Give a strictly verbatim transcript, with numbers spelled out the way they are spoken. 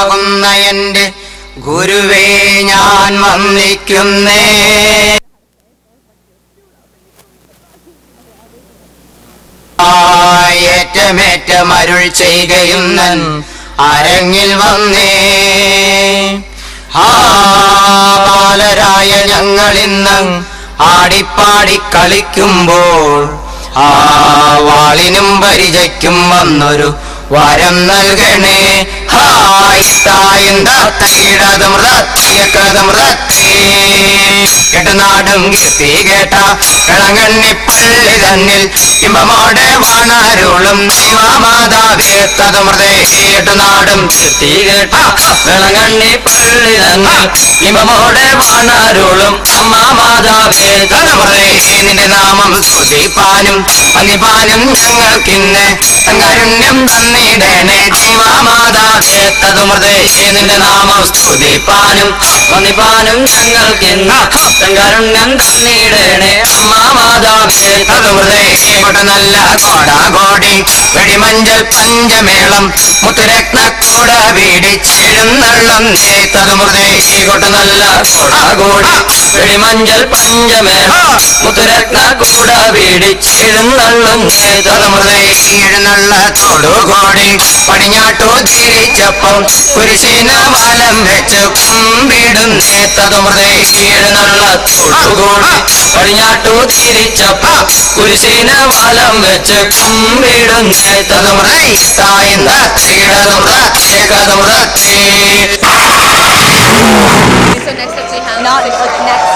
ആകുന്ന എൻ്റെ ഗുരുവേ ഞാൻ വന്ദിക്കുന്നേ. ഏറ്റമേറ്റം അരുൾ ചെയ്യുകയുന്നൻ അരങ്ങിൽ വന്നേ. ആ ബാലരായ ഞങ്ങളിന്ന് ആടിപ്പാടി കളിക്കുമ്പോൾ ആ വാളിനും പരിചയ്ക്കും വന്നൊരു വരം നൽകണേ. കേട്ടനാടും കീർത്തി കേട്ട കിളങ്ങണ്ണിപ്പള്ളി തന്നിൽ ഇമ്പമോടെ വാണാരുളും ദൈവമാതാവേ തതുമൃതേ. കേട്ടനാടും കീർത്തി കേട്ട കിളങ്ങണ്ണിപ്പള്ളി തന്നിൽ ഇമ്പമോടെ വാണാരുളും അമ്മ മാതാവേ തതുമൃതേ. നിന്റെ നാമം സ്തുതിപ്പാനും പന്നിപ്പാനും ഞങ്ങൾക്കിന്ന് കാരുണ്യം തന്നിടണേ ദൈവമാതാവേ തതുമൃതേ. നിന്റെ നാമം സ്തുതിപ്പാനും പന്നിപ്പാനും ഞങ്ങൾക്കിന്ന് കാരുണ്യം തന്നിടണേ അമ്മ മാതാവേ തതുമൃതേ. കോട്ട നല്ല കോടാകോടി വെടിമഞ്ചൽ പഞ്ചമേളം മുത്തുരത്ന കൂട വീടിച്ചെഴുന്നള്ളം നേ തതുമൃതേ. കോട്ട നല്ല കോടാകോടി വെടിമഞ്ചൽ പഞ്ചമേളം മുത്തുരത്ന കൂട വീടിച്ചെഴുന്നള്ളം നേ തതുമൃതേ. എഴുന്നള്ളത്തോടുകൂടി പടിഞ്ഞാട്ടു തിരിച്ചപ്പം കുരിശിന വലം വെച്ച് കുമ്പിടുന്നേ തതുമൃതേ. എഴുന്നള്ളത്തോടുകൂടി പടിഞ്ഞാട്ടു തിരിച്ചപ്പം കുരിശിന വലം വെച്ച് കുമ്പിടുന്നേ തതുമൃതേ. താഴ്ന്ന So next up we have